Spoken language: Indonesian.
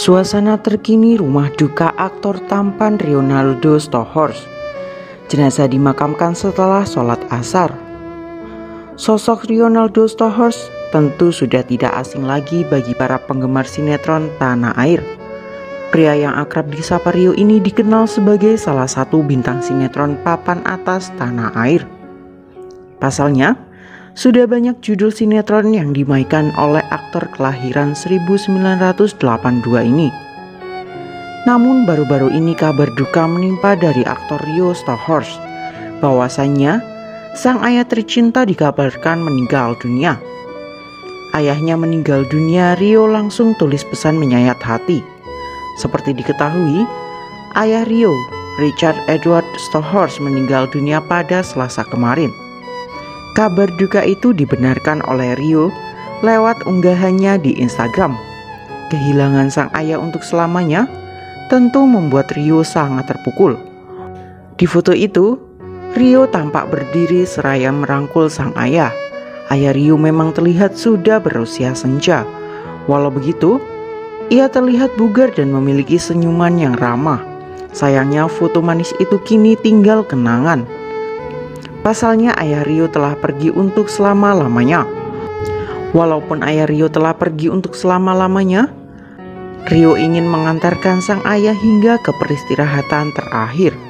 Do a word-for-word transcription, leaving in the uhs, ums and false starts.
Suasana terkini rumah duka aktor tampan Ronaldo Stahorst. Jenazah dimakamkan setelah sholat asar. Sosok Ronaldo Stahorst tentu sudah tidak asing lagi bagi para penggemar sinetron tanah air. Pria yang akrab disapa Rio ini dikenal sebagai salah satu bintang sinetron papan atas tanah air. Pasalnya, sudah banyak judul sinetron yang dimainkan oleh aktor kelahiran seribu sembilan ratus delapan puluh dua ini. Namun baru-baru ini kabar duka menimpa dari aktor Rio Stahorst, bahwasannya sang ayah tercinta dikabarkan meninggal dunia. Ayahnya meninggal dunia, Rio langsung tulis pesan menyayat hati. Seperti diketahui, ayah Rio, Richard Edward Stahorst, meninggal dunia pada Selasa kemarin. Kabar duka itu dibenarkan oleh Rio lewat unggahannya di Instagram. Kehilangan sang ayah untuk selamanya tentu membuat Rio sangat terpukul. Di foto itu, Rio tampak berdiri seraya merangkul sang ayah. Ayah Rio memang terlihat sudah berusia senja. Walau begitu, ia terlihat bugar dan memiliki senyuman yang ramah. Sayangnya foto manis itu kini tinggal kenangan. Pasalnya ayah Rio telah pergi untuk selama-lamanya. Walaupun ayah Rio telah pergi untuk selama-lamanya, Rio ingin mengantarkan sang ayah hingga ke peristirahatan terakhir.